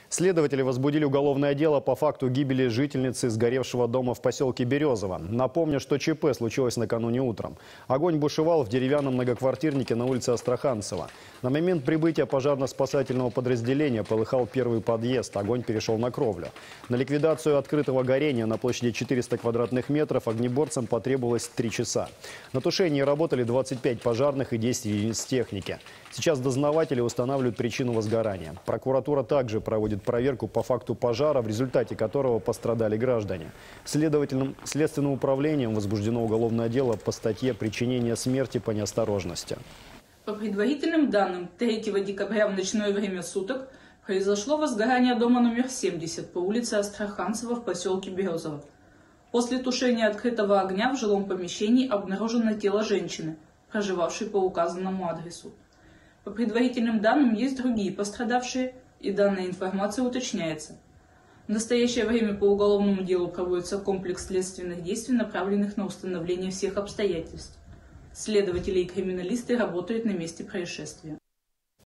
Следователи возбудили уголовное дело по факту гибели жительницы сгоревшего дома в поселке Березово. Напомню, что ЧП случилось накануне утром. Огонь бушевал в деревянном многоквартирнике на улице Астраханцева. На момент прибытия пожарно-спасательного подразделения полыхал первый подъезд. Огонь перешел на кровлю. На ликвидацию открытого горения на площади 400 квадратных метров огнеборцам потребовалось 3 часа. На тушении работали 25 пожарных и 10 единиц техники. Сейчас дознаватели устанавливают причину возгорания. Прокуратура также проводит проверку по факту пожара, в результате которого пострадали граждане. Следственным управлением возбуждено уголовное дело по статье «Причинение смерти по неосторожности». По предварительным данным, 3 декабря в ночное время суток произошло возгорание дома номер 70 по улице Астраханцева в поселке Березово. После тушения открытого огня в жилом помещении обнаружено тело женщины, проживавшей по указанному адресу. По предварительным данным есть другие пострадавшие, и данная информация уточняется. В настоящее время по уголовному делу проводится комплекс следственных действий, направленных на установление всех обстоятельств. Следователи и криминалисты работают на месте происшествия.